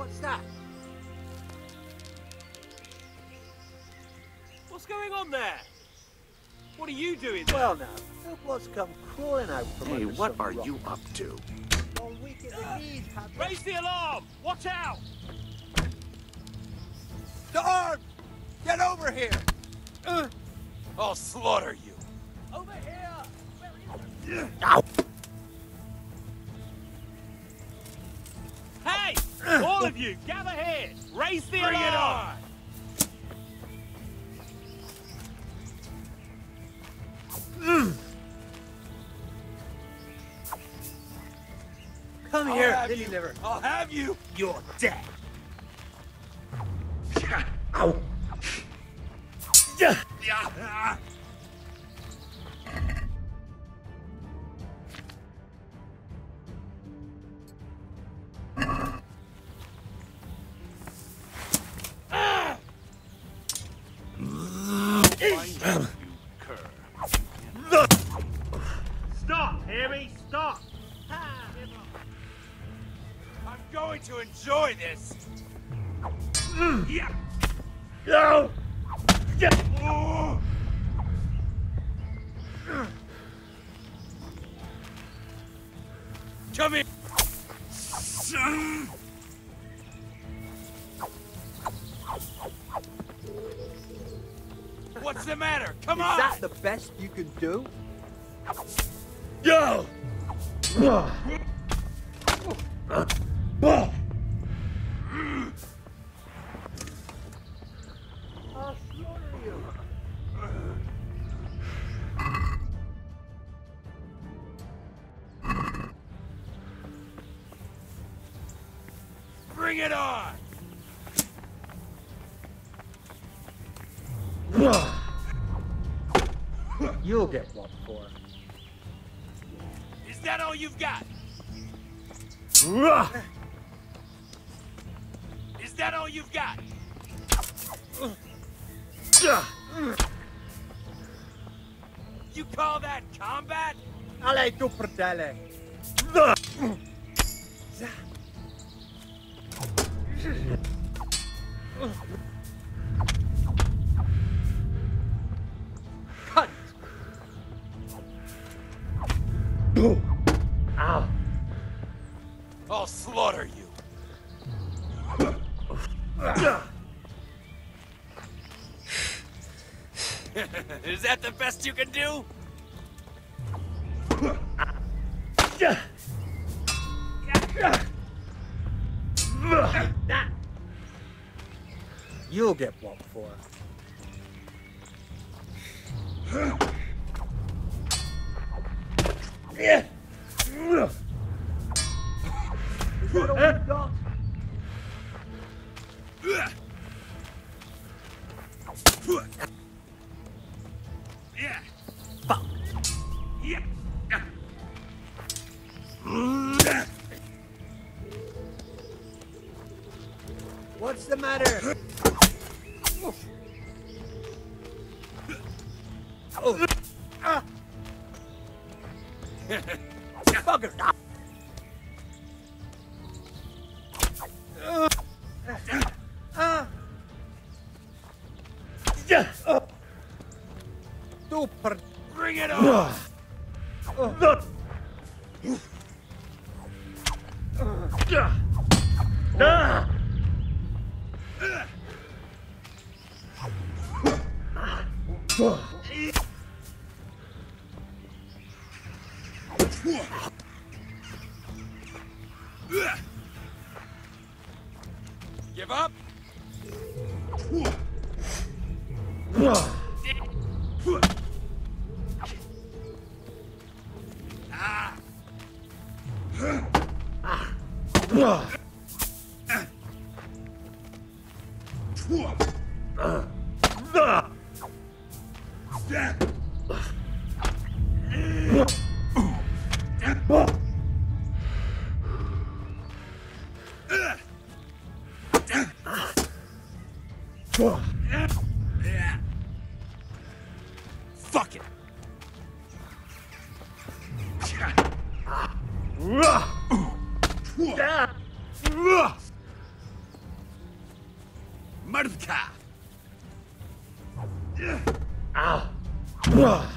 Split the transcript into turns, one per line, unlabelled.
What's that?
What's going on there? What are you doing there?
Well now, look what's come crawling out from
Hey,
under
what
some
are
rock.
you up to?
All weak at the knees, Padre.
Raise the alarm! Watch out!
Guard! Get over here!
I'll slaughter you.
Over here!
Ow!
Hey! All of you, gather here! Raise the alarm!
Bring it on!
Come here, Lily Liver.
I'll have you!
You're dead.
Ow!
Yeah.
Stop, Harry! Stop!
I'm going to enjoy this! Yeah.
No!
Oh. Come here! What's the matter? Come
Is
on!
that the best you can do?
No!
I'll slaughter you.
Bring it on!
You'll get what for.
Is that all you've got? Is that all you've got? You call that combat?
Ale tu prdele. Cunt!
Ow!
I'll slaughter you. Is that the best you can do?
You'll get what for. Is that all you've got?
Yeah.
Fuck.
Yeah.
What's the matter? Oh. Ah. Bugger. Super.
Bring it on! Give up? Fuck it.
Ow.